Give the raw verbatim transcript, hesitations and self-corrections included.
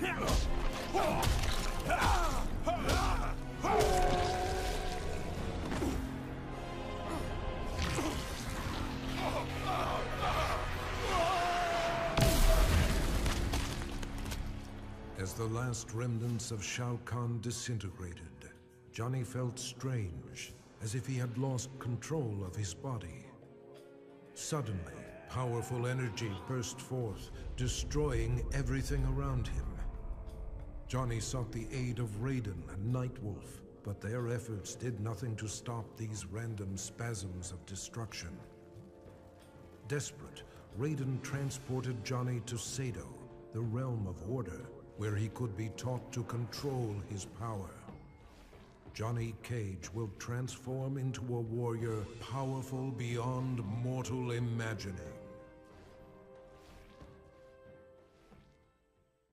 As the last remnants of Shao Kahn disintegrated, Johnny felt strange, as if he had lost control of his body. Suddenly, powerful energy burst forth, destroying everything around him. Johnny sought the aid of Raiden and Nightwolf, but their efforts did nothing to stop these random spasms of destruction. Desperate, Raiden transported Johnny to Sado, the realm of order, where he could be taught to control his power. Johnny Cage will transform into a warrior powerful beyond mortal imagining.